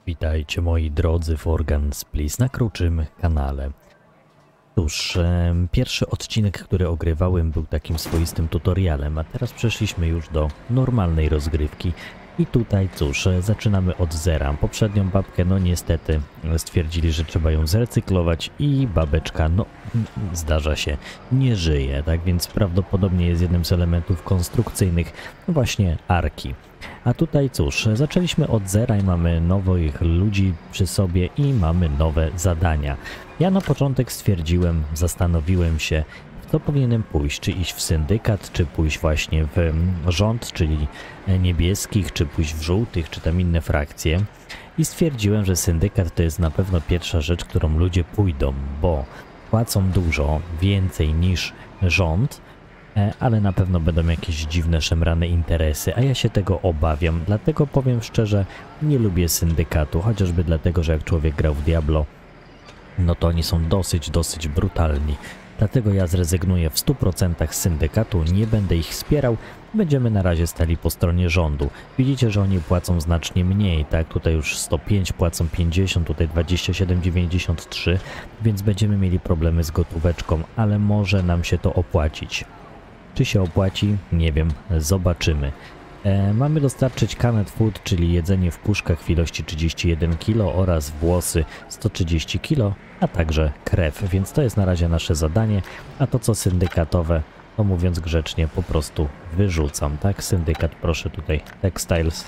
Witajcie moi drodzy w Organs Please na kruczym kanale. Cóż, pierwszy odcinek, który ogrywałem, był takim swoistym tutorialem, a teraz przeszliśmy już do normalnej rozgrywki. I tutaj cóż, zaczynamy od zera. Poprzednią babkę, no niestety, stwierdzili, że trzeba ją zrecyklować i babeczka, no zdarza się, nie żyje, tak więc prawdopodobnie jest jednym z elementów konstrukcyjnych właśnie arki. A tutaj cóż, zaczęliśmy od zera i mamy nowych ludzi przy sobie i mamy nowe zadania. Ja na początek stwierdziłem, zastanowiłem się, w co powinienem pójść, czy iść w syndykat, czy pójść właśnie w rząd, czyli niebieskich, czy pójść w żółtych, czy tam inne frakcje. I stwierdziłem, że syndykat to jest na pewno pierwsza rzecz, którą ludzie pójdą, bo płacą dużo, więcej niż rząd, ale na pewno będą jakieś dziwne, szemrane interesy, a ja się tego obawiam, dlatego powiem szczerze, nie lubię syndykatu, chociażby dlatego, że jak człowiek grał w Diablo, no to oni są dosyć brutalni. Dlatego ja zrezygnuję w 100% z syndykatu, nie będę ich wspierał, będziemy na razie stali po stronie rządu. Widzicie, że oni płacą znacznie mniej, tak? Tutaj już 105 płacą 50, tutaj 27,93, więc będziemy mieli problemy z gotóweczką, ale może nam się to opłacić. Czy się opłaci? Nie wiem, zobaczymy. Mamy dostarczyć canned food, czyli jedzenie w puszkach w ilości 31 kg oraz włosy 130 kg, a także krew, więc to jest na razie nasze zadanie, a to co syndykatowe, to mówiąc grzecznie po prostu wyrzucam, tak? Syndykat, proszę tutaj, textiles.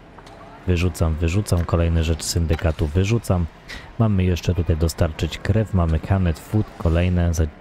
Wyrzucam, kolejne rzeczy syndykatu wyrzucam. Mamy jeszcze tutaj dostarczyć krew, mamy canned food, kolejne za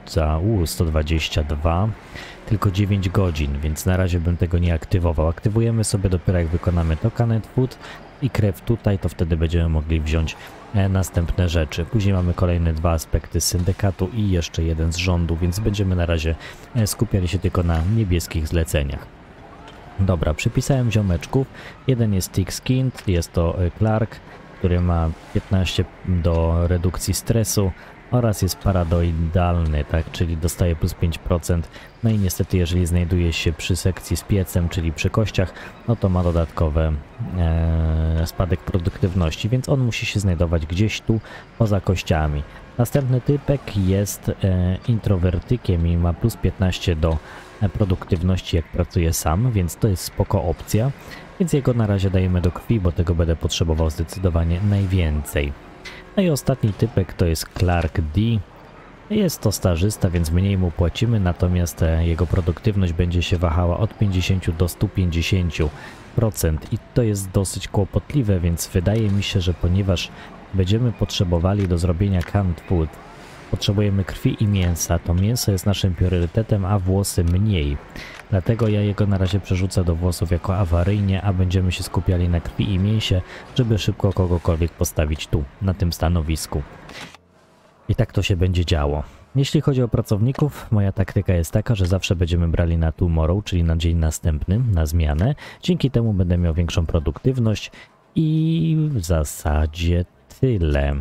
122, tylko 9 godzin, więc na razie bym tego nie aktywował. Aktywujemy sobie dopiero jak wykonamy to canned food i krew tutaj, to wtedy będziemy mogli wziąć następne rzeczy. Później mamy kolejne dwa aspekty z syndykatu i jeszcze jeden z rządu, więc będziemy na razie skupiali się tylko na niebieskich zleceniach. Dobra, przypisałem ziomeczków. Jeden jest Thick Skinned, jest to Clark, który ma 15 do redukcji stresu oraz jest paradoidalny, tak, czyli dostaje plus 5%. No i niestety jeżeli znajduje się przy sekcji z piecem, czyli przy kościach, no to ma dodatkowy spadek produktywności, więc on musi się znajdować gdzieś tu poza kościami. Następny typek jest introwertykiem i ma plus 15 do produktywności jak pracuje sam, więc to jest spoko opcja, więc jego na razie dajemy do krwi, bo tego będę potrzebował zdecydowanie najwięcej. No i ostatni typek to jest Clark D. Jest to stażysta, więc mniej mu płacimy, natomiast jego produktywność będzie się wahała od 50 do 150%. I to jest dosyć kłopotliwe, więc wydaje mi się, że ponieważ będziemy potrzebowali do zrobienia canned food, potrzebujemy krwi i mięsa, to mięso jest naszym priorytetem, a włosy mniej. Dlatego ja jego na razie przerzucę do włosów jako awaryjnie, a będziemy się skupiali na krwi i mięsie, żeby szybko kogokolwiek postawić tu, na tym stanowisku. I tak to się będzie działo. Jeśli chodzi o pracowników, moja taktyka jest taka, że zawsze będziemy brali na tomorrow, czyli na dzień następny, na zmianę. Dzięki temu będę miał większą produktywność i w zasadzie tyle.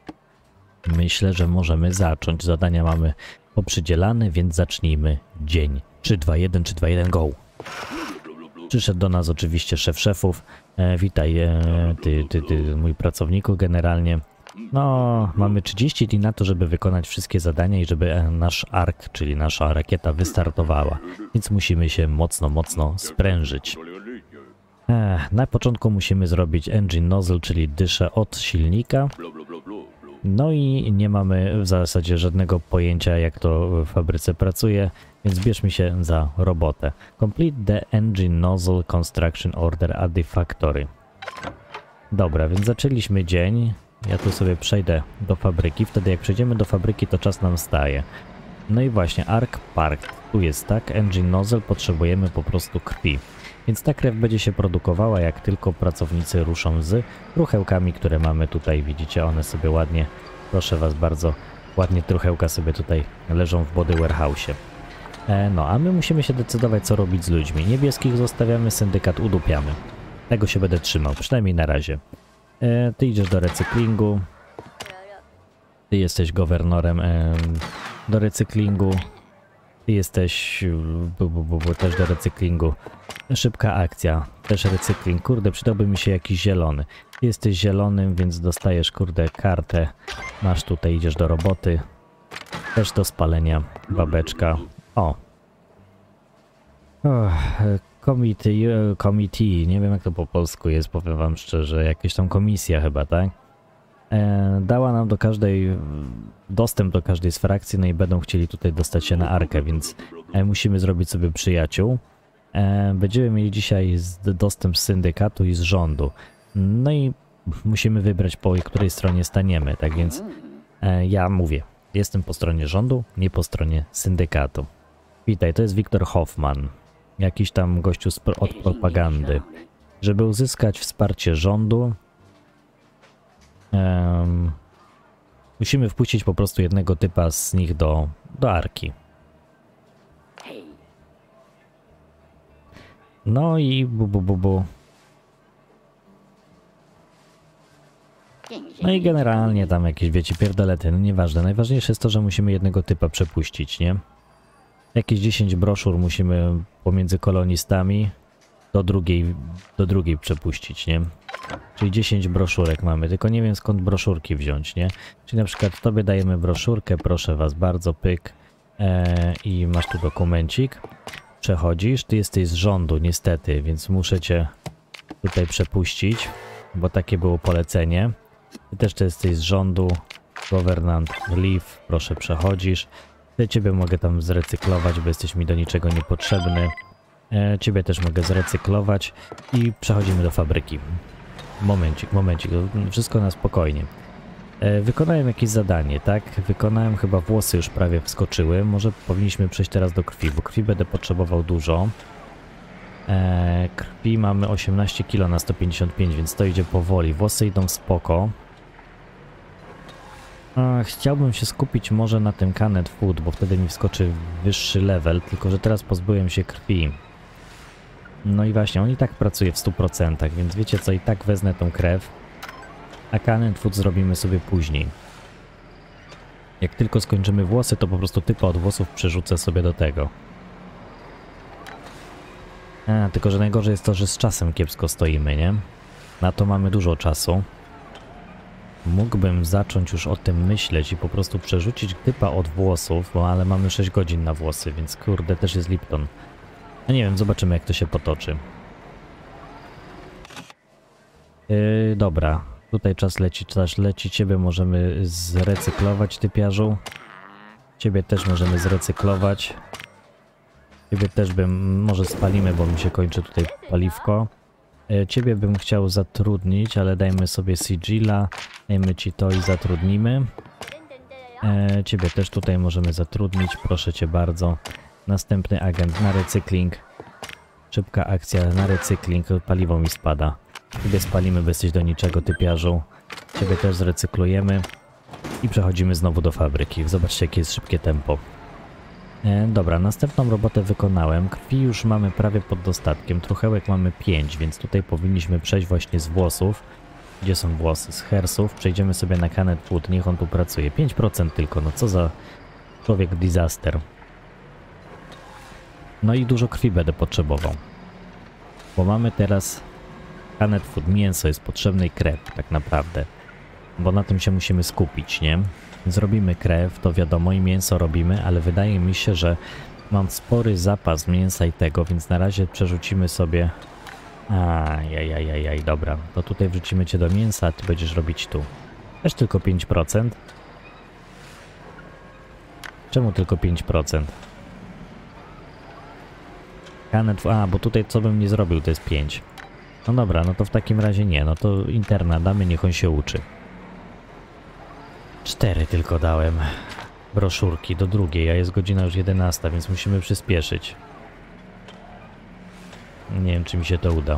Myślę, że możemy zacząć. Zadania mamy poprzydzielane, więc zacznijmy dzień. 3, 2, 1, 3, 2, 1, go! Przyszedł do nas oczywiście szef szefów. Witaj, ty, mój pracowniku generalnie. No, mamy 30 dni na to, żeby wykonać wszystkie zadania i żeby nasz ARK, czyli nasza rakieta wystartowała. Więc musimy się mocno sprężyć. Na początku musimy zrobić engine nozzle, czyli dyszę od silnika. No i nie mamy w zasadzie żadnego pojęcia, jak to w fabryce pracuje, więc bierzmy się za robotę. Complete the engine nozzle construction order at the factory. Dobra, więc zaczęliśmy dzień. Ja tu sobie przejdę do fabryki. Wtedy jak przejdziemy do fabryki, to czas nam staje. No i właśnie, Arc Park. Tu jest, tak? Engine nozzle, potrzebujemy po prostu krwi. Więc ta krew będzie się produkowała, jak tylko pracownicy ruszą z truchełkami, które mamy tutaj. Widzicie, one sobie ładnie, proszę was bardzo, ładnie truchełka sobie tutaj leżą w body warehouse'ie. No, a my musimy się decydować, co robić z ludźmi. Niebieskich zostawiamy, syndykat udupiamy. Tego się będę trzymał, przynajmniej na razie. Ty idziesz do recyklingu. Ty jesteś gowernorem do recyklingu. Ty jesteś też do recyklingu. Szybka akcja, też recykling. Kurde, przydałby mi się jakiś zielony. Jesteś zielonym, więc dostajesz, kurde, kartę. Masz tutaj, idziesz do roboty. Też do spalenia. Babeczka. O. Committee. Nie wiem, jak to po polsku jest, powiem wam szczerze. Jakaś tam komisja chyba, tak? Dała nam dostęp do każdej z frakcji, no i będą chcieli tutaj dostać się na arkę, więc musimy zrobić sobie przyjaciół. Będziemy mieli dzisiaj dostęp z syndykatu i z rządu. No i musimy wybrać, po której stronie staniemy, tak więc ja mówię, jestem po stronie rządu, nie po stronie syndykatu. Witaj, to jest Wiktor Hoffman, jakiś tam gościu od propagandy. Żeby uzyskać wsparcie rządu, musimy wpuścić po prostu jednego typa z nich do arki. No i No i generalnie tam jakieś, wiecie, pierdolety, no nieważne. Najważniejsze jest to, że musimy jednego typa przepuścić, nie? Jakieś 10 broszur musimy pomiędzy kolonistami do drugiej przepuścić, nie? Czyli 10 broszurek mamy, tylko nie wiem skąd broszurki wziąć, nie? Czyli na przykład tobie dajemy broszurkę, proszę was bardzo, pyk, i masz tu dokumencik. Przechodzisz, ty jesteś z rządu niestety, więc muszę cię tutaj przepuścić, bo takie było polecenie. Ty też jesteś z rządu, governant leave, proszę przechodzisz. Ja ciebie mogę tam zrecyklować, bo jesteś mi do niczego niepotrzebny. Ciebie też mogę zrecyklować i przechodzimy do fabryki. Momencik, wszystko na spokojnie. Wykonałem jakieś zadanie, tak? Wykonałem, chyba włosy już prawie wskoczyły. Może powinniśmy przejść teraz do krwi, bo krwi będę potrzebował dużo. Krwi mamy 18 kg na 155, więc to idzie powoli. Włosy idą spoko. Chciałbym się skupić może na tym Canned Food, bo wtedy mi wskoczy wyższy level, tylko że teraz pozbyłem się krwi. No i właśnie, on i tak pracuje w 100%, więc wiecie co, i tak wezmę tą krew, a Canned Food zrobimy sobie później. Jak tylko skończymy włosy, to po prostu typa od włosów przerzucę sobie do tego. Tylko że najgorzej jest to, że z czasem kiepsko stoimy, nie? Na to mamy dużo czasu. Mógłbym zacząć już o tym myśleć i po prostu przerzucić typa od włosów, ale mamy 6 godzin na włosy, więc kurde, też jest Lipton. No nie wiem, zobaczymy jak to się potoczy. Dobra, tutaj czas leci, ciebie możemy zrecyklować, typiarzu. Ciebie też możemy zrecyklować. Ciebie też może spalimy, bo mi się kończy tutaj paliwko. Ciebie bym chciał zatrudnić, ale dajmy sobie sigilla, dajmy ci to i zatrudnimy. Ciebie też tutaj możemy zatrudnić, proszę cię bardzo. Następny agent na recykling. Szybka akcja na recykling, paliwo mi spada. Ciebie spalimy, bo jesteś do niczego, typiarzu. Ciebie też zrecyklujemy i przechodzimy znowu do fabryki. Zobaczcie jakie jest szybkie tempo. Dobra, następną robotę wykonałem. Krwi już mamy prawie pod dostatkiem. Truchełek mamy 5, więc tutaj powinniśmy przejść właśnie z włosów. Gdzie są włosy? Z hersów. Przejdziemy sobie na Canned Food. Niech on tu pracuje. 5% tylko. No co za człowiek disaster. No i dużo krwi będę potrzebował. Bo mamy teraz Canned Food. Mięso jest potrzebne i krew tak naprawdę. Bo na tym się musimy skupić, nie? Zrobimy krew, to wiadomo, i mięso robimy, ale wydaje mi się, że mam spory zapas mięsa i tego, więc na razie przerzucimy sobie... Ajajajajaj, dobra. To tutaj wrzucimy cię do mięsa, a ty będziesz robić tu. Też tylko 5%. Czemu tylko 5%? Bo tutaj co bym nie zrobił, to jest 5. No dobra, no to w takim razie nie, no to interna damy, niech on się uczy. 4 tylko dałem broszurki do drugiej, a jest godzina już 11, więc musimy przyspieszyć. Nie wiem, czy mi się to uda.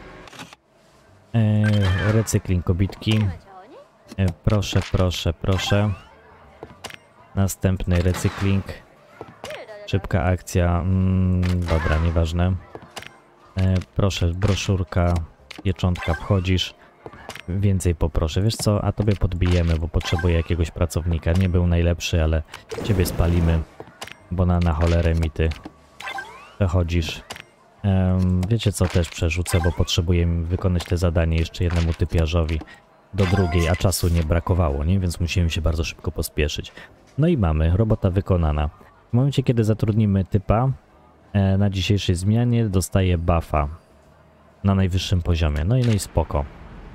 Recykling kobitki. Proszę, proszę, proszę. Następny recykling. Szybka akcja. Dobra, nieważne. Proszę, broszurka, pieczątka, wchodzisz. Więcej poproszę. Wiesz co, a tobie podbijemy, bo potrzebuję jakiegoś pracownika. Nie był najlepszy, ale ciebie spalimy, bo na cholerę mi ty przechodzisz. Wiecie co, też przerzucę, bo potrzebuję wykonać te zadanie jeszcze jednemu typiarzowi do drugiej, a czasu nie brakowało, nie? Więc musimy się bardzo szybko pospieszyć. No i mamy, robota wykonana. W momencie, kiedy zatrudnimy typa na dzisiejszej zmianie, dostaje buffa na najwyższym poziomie. No i spoko.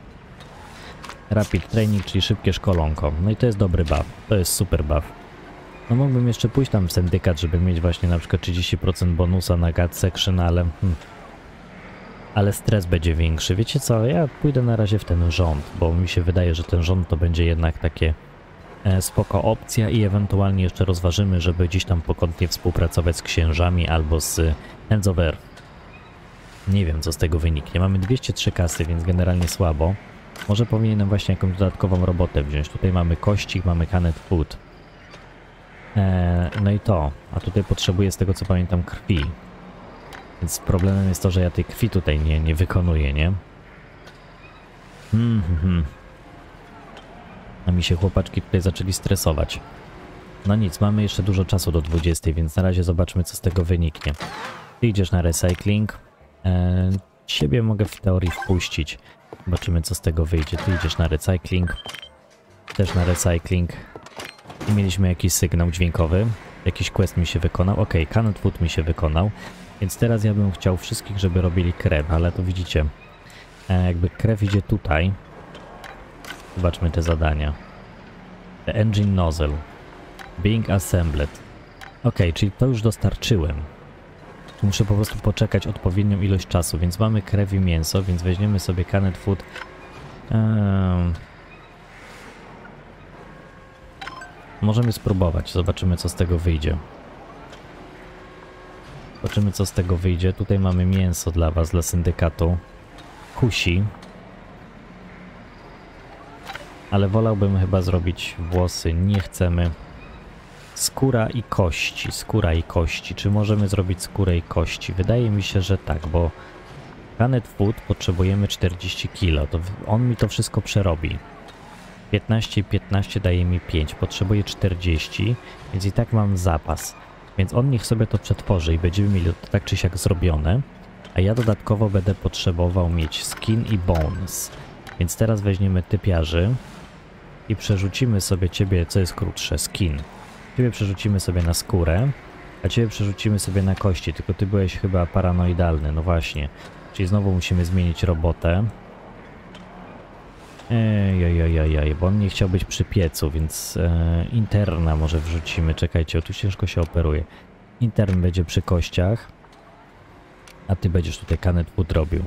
Rapid training, czyli szybkie szkolonko. No i to jest dobry buff, to jest super buff. No mógłbym jeszcze pójść tam w syndykat, żeby mieć właśnie na przykład 30% bonusa na God Section, ale stres będzie większy. Wiecie co, ja pójdę na razie w ten rząd, bo mi się wydaje, że ten rząd to będzie jednak takie spoko opcja i ewentualnie jeszcze rozważymy, żeby gdzieś tam pokątnie współpracować z księżami albo z Hands of Earth. Nie wiem, co z tego wyniknie. Mamy 203 kasy, więc generalnie słabo. Może powinienem właśnie jakąś dodatkową robotę wziąć. Tutaj mamy kościk, mamy canned food. No i to. A tutaj potrzebuję z tego co pamiętam krwi. Więc problemem jest to, że ja tej krwi tutaj nie wykonuję, nie? A mi się chłopaczki tutaj zaczęli stresować. No nic, mamy jeszcze dużo czasu do 20, więc na razie zobaczmy co z tego wyniknie. Ty idziesz na recycling. Ciebie mogę w teorii wpuścić. Zobaczymy co z tego wyjdzie. Ty idziesz na recycling. Też na recycling. I mieliśmy jakiś sygnał dźwiękowy. Jakiś quest mi się wykonał. Ok, canned food mi się wykonał. Więc teraz ja bym chciał wszystkich, żeby robili krew, ale to widzicie. Jakby krew idzie tutaj. Zobaczmy te zadania. The engine nozzle. Being assembled. Ok, czyli to już dostarczyłem. Muszę po prostu poczekać odpowiednią ilość czasu, więc mamy krew i mięso, więc weźmiemy sobie canned food. Możemy spróbować, zobaczymy co z tego wyjdzie. Zobaczymy co z tego wyjdzie. Tutaj mamy mięso dla was, dla syndykatu. Kusi. Ale wolałbym chyba zrobić włosy, nie chcemy. Skóra i kości, skóra i kości. Czy możemy zrobić skórę i kości? Wydaje mi się, że tak, bo canned food potrzebujemy 40 kg. To on mi to wszystko przerobi. 15 i 15 daje mi 5. Potrzebuję 40, więc i tak mam zapas. Więc on niech sobie to przetworzy i będziemy mieli to tak czy siak zrobione. A ja dodatkowo będę potrzebował mieć skin i bones. Więc teraz weźmiemy typiarzy i przerzucimy sobie ciebie, co jest krótsze, skin. Ciebie przerzucimy sobie na skórę, a ciebie przerzucimy sobie na kości, tylko ty byłeś chyba paranoidalny, no właśnie. Czyli znowu musimy zmienić robotę. Bo on nie chciał być przy piecu, więc interna może wrzucimy. Czekajcie, tu ciężko się operuje. Intern będzie przy kościach, a ty będziesz tutaj canned food robił.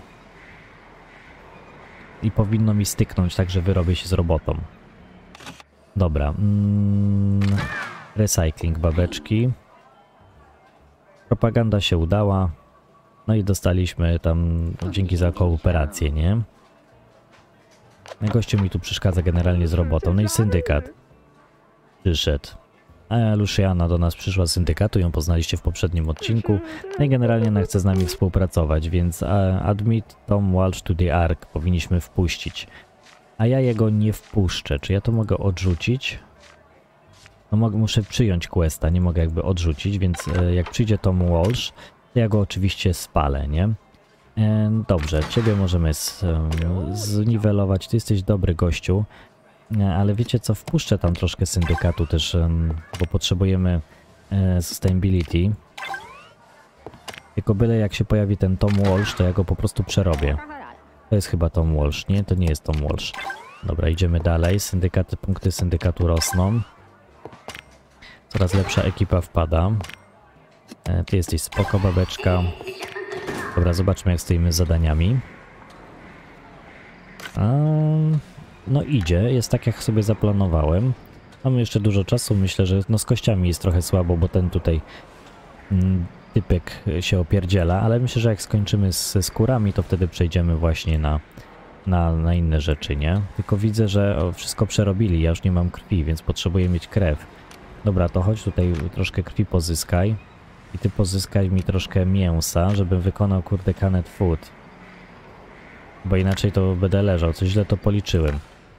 I powinno mi styknąć tak, że wyrobię się z robotą. Dobra. Recycling babeczki. Propaganda się udała. No i dostaliśmy tam, dzięki za kooperację, nie? Gościu mi tu przeszkadza generalnie z robotą. No i syndykat przyszedł. A Luciana do nas przyszła z syndykatu, ją poznaliście w poprzednim odcinku. No i generalnie ona chce z nami współpracować, więc admit Tom Walsh to the Ark powinniśmy wpuścić. A ja jego nie wpuszczę. Czy ja to mogę odrzucić? No muszę przyjąć questa, nie mogę jakby odrzucić, więc jak przyjdzie Tom Walsh, to ja go oczywiście spalę, nie? Dobrze, ciebie możemy zniwelować, ty jesteś dobry gościu, ale wiecie co, wpuszczę tam troszkę syndykatu też, bo potrzebujemy sustainability. Tylko byle jak się pojawi ten Tom Walsh, to ja go po prostu przerobię. To jest chyba Tom Walsh, nie? To nie jest Tom Walsh. Dobra, idziemy dalej, punkty syndykatu rosną. Coraz lepsza ekipa wpada. Ty jesteś spoko, babeczka. Dobra, zobaczmy jak stoimy z zadaniami. No idzie, jest tak jak sobie zaplanowałem. Mamy jeszcze dużo czasu, myślę, że no z kościami jest trochę słabo, bo ten tutaj typek się opierdziela, ale myślę, że jak skończymy ze skórami, to wtedy przejdziemy właśnie na inne rzeczy, nie? Tylko widzę, że wszystko przerobili, ja już nie mam krwi, więc potrzebuję mieć krew. Dobra, to chodź tutaj troszkę krwi pozyskaj. I ty pozyskaj mi troszkę mięsa, żebym wykonał kurde canned food. Bo inaczej to będę leżał, coś źle to policzyłem.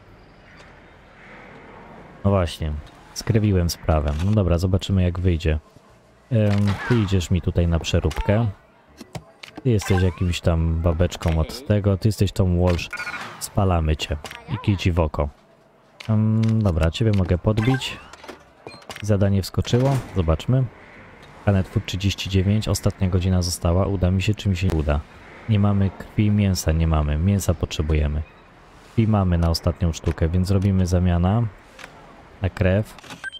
No właśnie, skrewiłem sprawę. No dobra, zobaczymy jak wyjdzie. Ty idziesz mi tutaj na przeróbkę. Ty jesteś jakimś tam babeczką od tego, ty jesteś tą Walsh. Spalamy cię. I kij ci w oko. Dobra, ciebie mogę podbić. Zadanie wskoczyło. Zobaczmy. Planet Food 39. Ostatnia godzina została. Uda mi się, czy mi się nie uda? Nie mamy krwi i mięsa, nie mamy. Mięsa potrzebujemy. Krwi mamy na ostatnią sztukę, więc robimy zamiana na krew.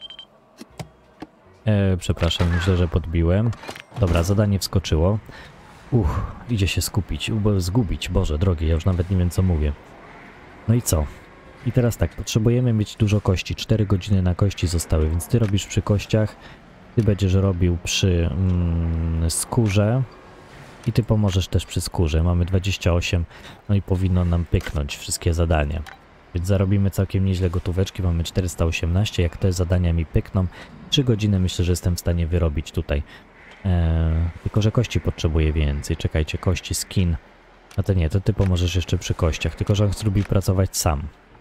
Przepraszam, myślę, że podbiłem. Dobra, zadanie wskoczyło. Idzie się skupić, zgubić. Boże drogi, ja już nawet nie wiem, co mówię. No i co? I teraz tak, potrzebujemy mieć dużo kości. 4 godziny na kości zostały, więc ty robisz przy kościach, ty będziesz robił przy skórze i ty pomożesz też przy skórze. Mamy 28, no i powinno nam pyknąć wszystkie zadania. Więc zarobimy całkiem nieźle gotóweczki, mamy 418, jak te zadania mi pykną, 3 godziny myślę, że jestem w stanie wyrobić tutaj. Tylko że kości potrzebuję więcej, czekajcie, kości, skin. A to nie, to ty pomożesz jeszcze przy kościach, tylko że on lubi pracować sam.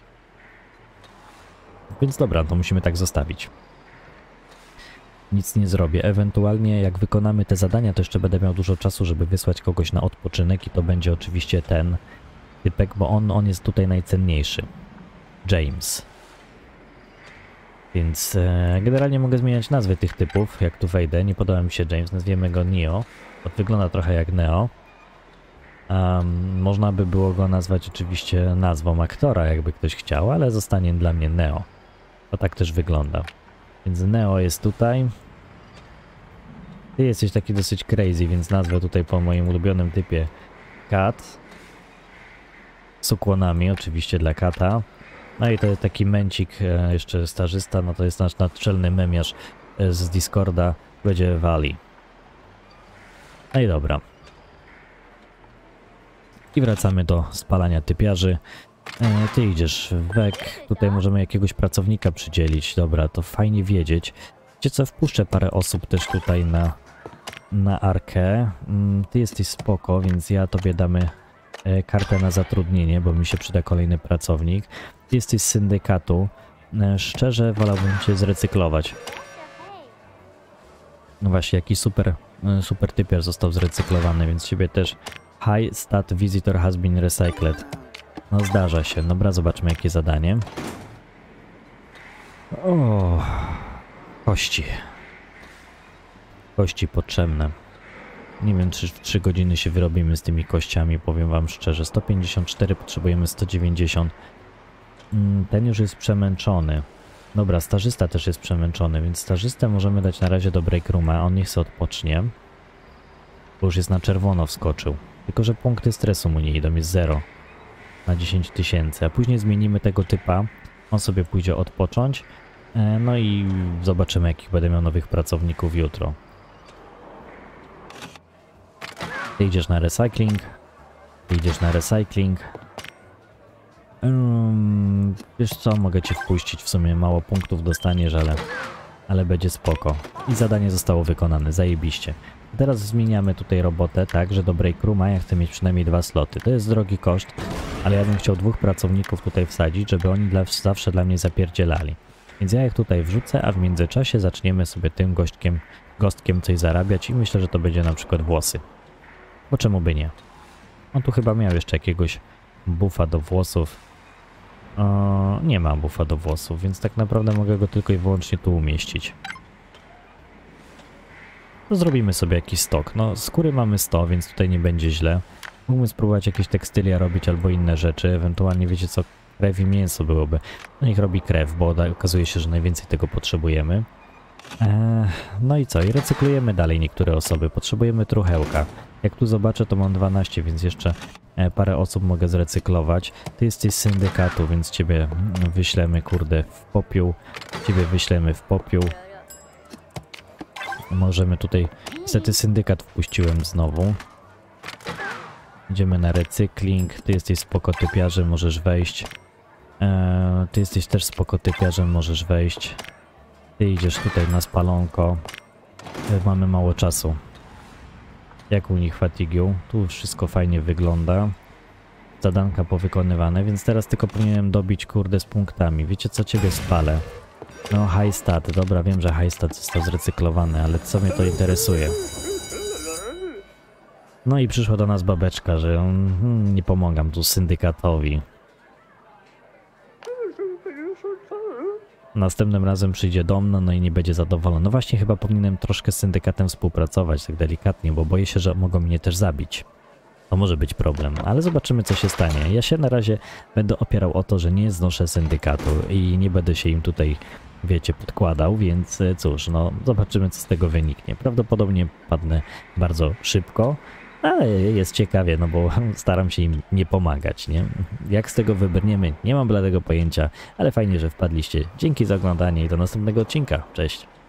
Więc dobra, to musimy tak zostawić. Nic nie zrobię. Ewentualnie jak wykonamy te zadania, to jeszcze będę miał dużo czasu, żeby wysłać kogoś na odpoczynek i to będzie oczywiście ten typek, bo on jest tutaj najcenniejszy. James. Więc generalnie mogę zmieniać nazwy tych typów, jak tu wejdę. Nie podoba mi się James, nazwiemy go Neo. To wygląda trochę jak Neo. Można by było go nazwać oczywiście nazwą aktora, jakby ktoś chciał, ale zostanie dla mnie Neo. To tak też wygląda. Więc Neo jest tutaj. Ty jesteś taki dosyć crazy, więc nazwę tutaj po moim ulubionym typie Kat. Z ukłonami oczywiście dla Kata. No i to jest taki męcik, jeszcze stażysta, no to jest nasz naczelny memiarz z Discorda, będzie Wali. No i dobra. I wracamy do spalania typiarzy. Ty idziesz wek, tutaj możemy jakiegoś pracownika przydzielić, dobra, to fajnie wiedzieć. Wiecie co, wpuszczę parę osób też tutaj na arkę. Ty jesteś spoko, więc ja tobie damy kartę na zatrudnienie, bo mi się przyda kolejny pracownik. Ty jesteś z syndykatu. Szczerze wolałbym cię zrecyklować. No właśnie, jaki super typiar został zrecyklowany, więc ciebie też. High stat visitor has been recycled. No zdarza się. Dobra, zobaczmy jakie zadanie. O, kości. Kości potrzebne. Nie wiem, czy w 3 godziny się wyrobimy z tymi kościami, powiem wam szczerze. 154, potrzebujemy 190. Ten już jest przemęczony. Dobra, stażysta też jest przemęczony, więc stażystę możemy dać na razie do break rooma. On niech sobie odpocznie. Bo już jest na czerwono wskoczył. Tylko że punkty stresu mu nie idą, jest 0 na 10 000. A później zmienimy tego typa. On sobie pójdzie odpocząć. No i zobaczymy, jakich będę miał nowych pracowników jutro. Ty idziesz na recycling. Ty idziesz na recycling. Wiesz co, mogę cię wpuścić. W sumie mało punktów dostaniesz, ale będzie spoko. I zadanie zostało wykonane, zajebiście. Teraz zmieniamy tutaj robotę, tak, że do break rooma ja chcę mieć przynajmniej 2 sloty. To jest drogi koszt, ale ja bym chciał 2 pracowników tutaj wsadzić, żeby oni zawsze dla mnie zapierdzielali. Więc ja ich tutaj wrzucę, a w międzyczasie zaczniemy sobie tym gostkiem coś zarabiać i myślę, że to będzie na przykład włosy. Bo czemu by nie? On tu chyba miał jeszcze jakiegoś buffa do włosów. Nie ma buffa do włosów, więc tak naprawdę mogę go tylko i wyłącznie tu umieścić. To zrobimy sobie jakiś stok. No, skóry mamy 100, więc tutaj nie będzie źle. Mógłbym spróbować jakieś tekstylia robić albo inne rzeczy. Ewentualnie wiecie co, krew i mięso byłoby. No niech robi krew, bo okazuje się, że najwięcej tego potrzebujemy. No i co? I recyklujemy dalej niektóre osoby. Potrzebujemy truchełka. Jak tu zobaczę, to mam 12, więc jeszcze parę osób mogę zrecyklować. Ty jesteś z syndykatu, więc ciebie wyślemy, kurde, w popiół. Ciebie wyślemy w popiół. Możemy tutaj... Niestety syndykat wpuściłem znowu. Idziemy na recykling. Ty jesteś spoko typiarzem, możesz wejść. Ty jesteś też spoko typiarzem, możesz wejść. Ty idziesz tutaj na spalonko. Mamy mało czasu. Jak u nich fatigue? Tu wszystko fajnie wygląda. Zadanka powykonywane, więc teraz tylko powinienem dobić, kurde, z punktami. Wiecie co? Ciebie spalę. No, high stat. Dobra, wiem, że high stat został zrecyklowany, ale co mnie to interesuje? No i przyszła do nas babeczka, że nie pomagam tu syndykatowi. Następnym razem przyjdzie do mnie, no i nie będzie zadowolony. No właśnie, chyba powinienem troszkę z syndykatem współpracować, tak delikatnie, bo boję się, że mogą mnie też zabić. To może być problem, ale zobaczymy, co się stanie. Ja się na razie będę opierał o to, że nie znoszę syndykatu i nie będę się im tutaj, wiecie, podkładał, więc cóż, no zobaczymy, co z tego wyniknie. Prawdopodobnie padnę bardzo szybko, ale jest ciekawie, no bo staram się im nie pomagać, nie? Jak z tego wybrniemy, nie mam bladego pojęcia, ale fajnie, że wpadliście. Dzięki za oglądanie i do następnego odcinka. Cześć!